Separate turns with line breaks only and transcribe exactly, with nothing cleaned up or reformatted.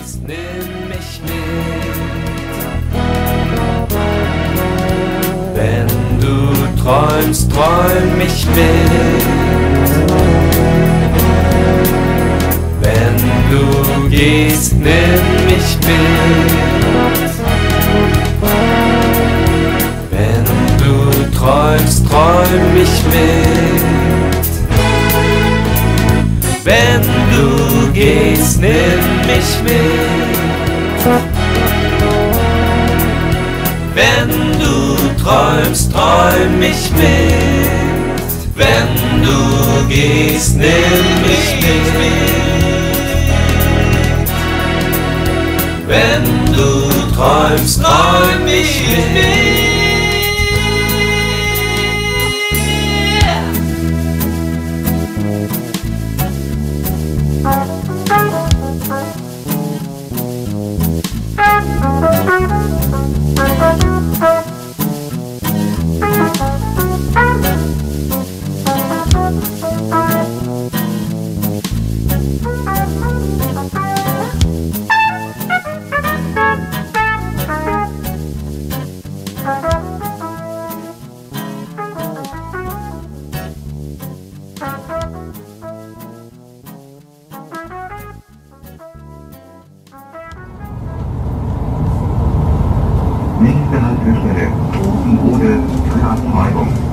gehst, nimm mich mit. Wenn du träumst, träum mich mit. Wenn du gehst, nimm mich mit. Wenn du träumst, träum mich mit. Wenn du gehst, nimm mich mit. Wenn du träumst, träum mich mit. Wenn du gehst, nimm mich mit. Wenn du träumst, träum mich mit.
Nächste Haltestelle, Open-Ode, Abtreibung.